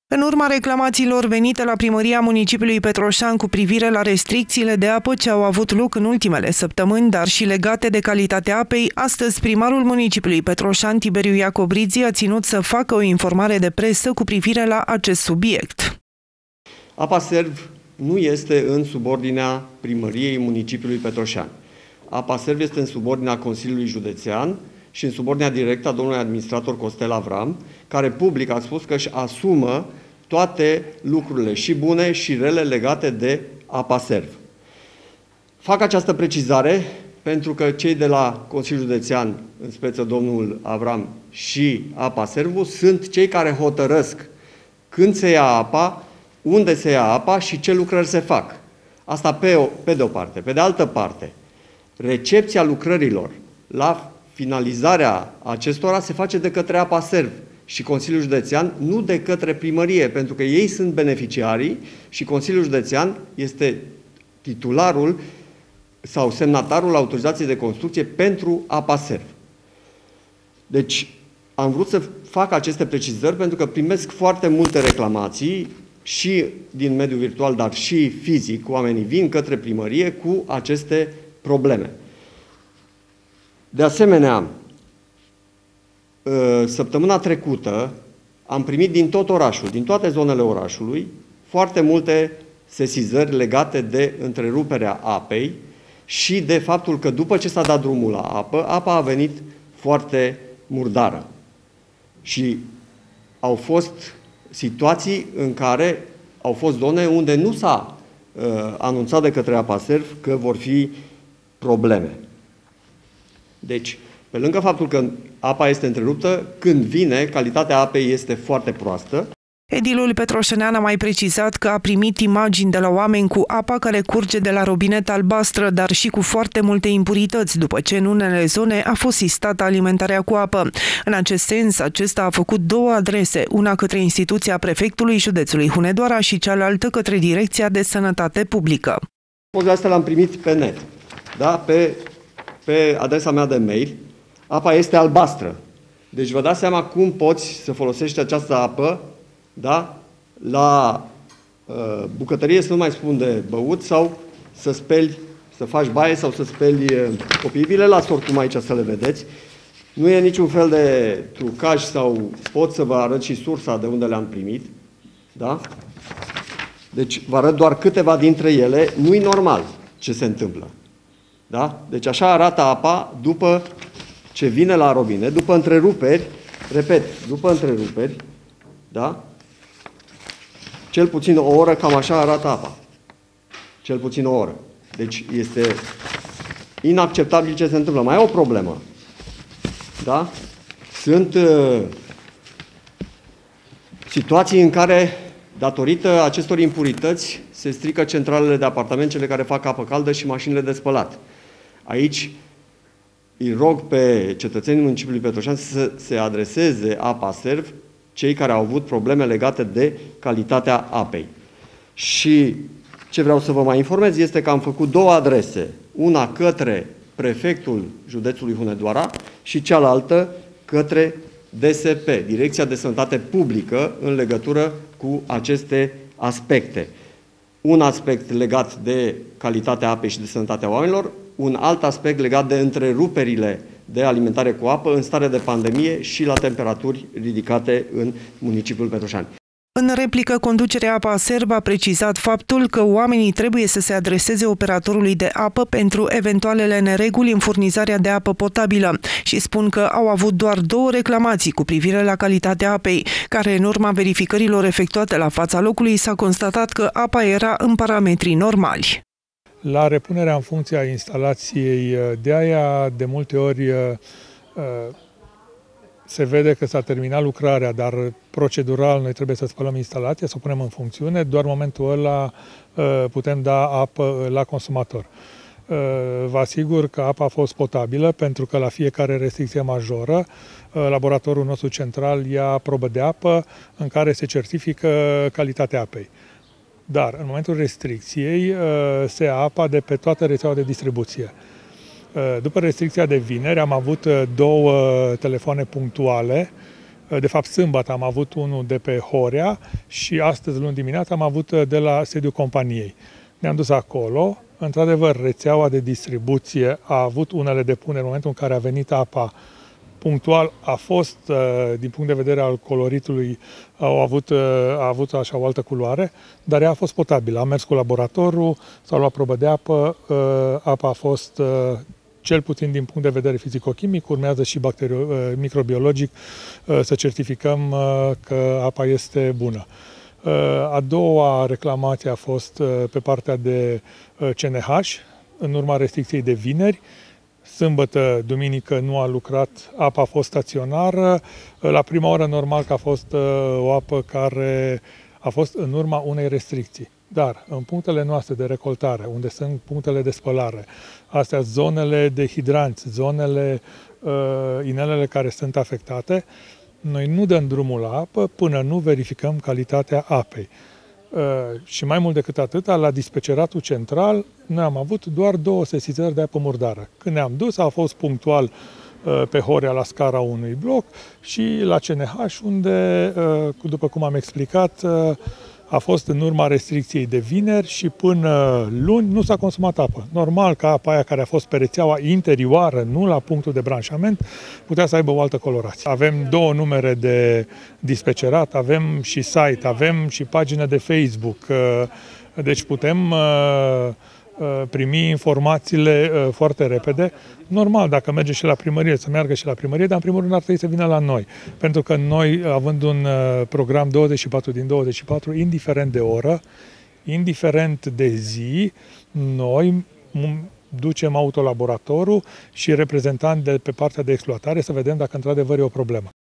În urma reclamațiilor venite la primăria municipiului Petroșani cu privire la restricțiile de apă ce au avut loc în ultimele săptămâni, dar și legate de calitatea apei, astăzi primarul municipiului Petroșani, Tiberiu Iacobrizzi, a ținut să facă o informare de presă cu privire la acest subiect. Apa Serv nu este în subordinea primăriei municipiului Petroșani. Apa Serv este în subordinea Consiliului Județean și în subordinea directă a domnului administrator Costel Avram, care public a spus că își asumă toate lucrurile, și bune și rele, legate de Apa Serv. Fac această precizare pentru că cei de la Consiliul Județean, în speță domnul Avram și Apa Servu, sunt cei care hotărăsc când se ia apa, unde se ia apa și ce lucrări se fac. Asta pe de o parte. Pe de altă parte, recepția lucrărilor la finalizarea acestora se face de către Apa Serv și Consiliul Județean, nu de către primărie, pentru că ei sunt beneficiarii și Consiliul Județean este titularul sau semnatarul autorizației de construcție pentru Apa Serv. Deci, am vrut să fac aceste precizări pentru că primesc foarte multe reclamații și din mediul virtual, dar și fizic. Oamenii vin către primărie cu aceste probleme. De asemenea, săptămâna trecută am primit din tot orașul, din toate zonele orașului, foarte multe sesizări legate de întreruperea apei și de faptul că după ce s-a dat drumul la apă, apa a venit foarte murdară. Și au fost situații în care au fost zone unde nu s-a anunțat de către Apa Serv că vor fi probleme. Deci, pe lângă faptul că apa este întreruptă, când vine, calitatea apei este foarte proastă. Edilul petroșenean a mai precizat că a primit imagini de la oameni cu apa care curge de la robinet albastră, dar și cu foarte multe impurități, după ce în unele zone a fost sistată alimentarea cu apă. În acest sens, acesta a făcut două adrese, una către instituția prefectului județului Hunedoara și cealaltă către Direcția de Sănătate Publică. Pozele astea le-am primit pe net, da? Pe adresa mea de mail. Apa este albastră. Deci vă dați seama cum poți să folosești această apă, da? La bucătărie, să nu mai spun de băut, sau să speli, să faci baie sau să speli copiii. Vi le las oricum aici să le vedeți. Nu e niciun fel de trucaj sau pot să vă arăt și sursa de unde le-am primit. Da? Deci vă arăt doar câteva dintre ele. Nu-i normal ce se întâmplă. Da? Deci așa arată apa după ce vine la robinet, după întreruperi, repet, după întreruperi, da? Cel puțin o oră, cam așa arată apa. Cel puțin o oră. Deci este inacceptabil ce se întâmplă. Mai e o problemă. Da? Sunt situații în care, datorită acestor impurități, se strică centralele de apartament, cele care fac apă caldă și mașinile de spălat. Aici îi rog pe cetățenii municipiului Petroșani să se adreseze Apa Serv, cei care au avut probleme legate de calitatea apei. Și ce vreau să vă mai informez este că am făcut două adrese, una către prefectul județului Hunedoara și cealaltă către DSP, Direcția de Sănătate Publică, în legătură cu aceste aspecte. Un aspect legat de calitatea apei și de sănătatea oamenilor, un alt aspect legat de întreruperile de alimentare cu apă în stare de pandemie și la temperaturi ridicate în municipiul Petroșani. În replică, conducerea Apa Serv a precizat faptul că oamenii trebuie să se adreseze operatorului de apă pentru eventualele nereguli în furnizarea de apă potabilă și spun că au avut doar două reclamații cu privire la calitatea apei, care în urma verificărilor efectuate la fața locului s-a constatat că apa era în parametrii normali. La repunerea în funcție a instalației de aia, de multe ori se vede că s-a terminat lucrarea, dar procedural noi trebuie să spălăm instalația, să o punem în funcțiune, doar în momentul ăla putem da apă la consumator. Vă asigur că apa a fost potabilă, pentru că la fiecare restricție majoră, laboratorul nostru central ia probă de apă în care se certifică calitatea apei. Dar în momentul restricției se ia apa de pe toată rețeaua de distribuție. După restricția de vineri am avut două telefoane punctuale De fapt, sâmbătă am avut unul de pe Horea și astăzi, luni dimineața, am avut de la sediul companiei. Ne-am dus acolo. Într-adevăr, rețeaua de distribuție a avut unele depuneri în momentul în care a venit apa. Punctual a fost, din punct de vedere al coloritului, a avut așa o altă culoare, dar ea a fost potabilă. Am mers cu laboratorul, s-a luat probă de apă, apa a fost, cel puțin din punct de vedere fizico-chimic, urmează și microbiologic să certificăm că apa este bună. A doua reclamație a fost pe partea de CNH, în urma restricției de vineri. Sâmbătă, duminică nu a lucrat, apa a fost staționară. La prima oră normal că a fost o apă care a fost în urma unei restricții. Dar în punctele noastre de recoltare, unde sunt punctele de spălare, astea zonele de hidranți, zonele, inelele care sunt afectate, noi nu dăm drumul la apă până nu verificăm calitatea apei. Și mai mult decât atât, la dispeceratul central, noi am avut doar 2 sesizări de apă murdară. Când ne-am dus, a fost punctual pe Horea la scara unui bloc și la CNH, unde, după cum am explicat, a fost în urma restricției de vineri și până luni nu s-a consumat apă. Normal că apa aia care a fost pe rețeaua interioară, nu la punctul de branșament, putea să aibă o altă colorație. Avem 2 numere de dispecerat, avem și site, avem și pagină de Facebook, deci putem primi informațiile foarte repede. Normal, dacă merge și la primărie, să meargă și la primărie, dar în primul rând ar trebui să vină la noi. Pentru că noi, având un program 24 din 24, indiferent de oră, indiferent de zi, noi ducem autolaboratorul și reprezentant de pe partea de exploatare să vedem dacă într-adevăr e o problemă.